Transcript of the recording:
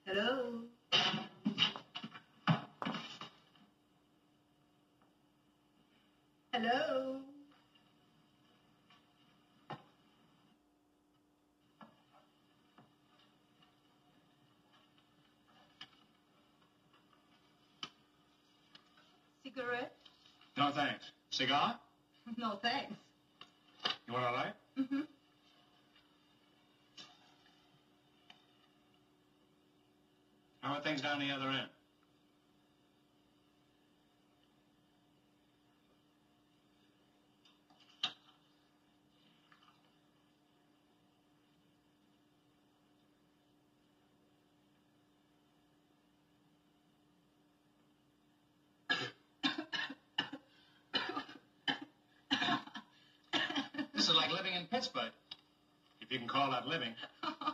Hello? Hello? Cigarette? No, thanks. Cigar? No, thanks. You want a light? Mm-hmm. How are things down the other end? This is like living in Pittsburgh, if you can call that living.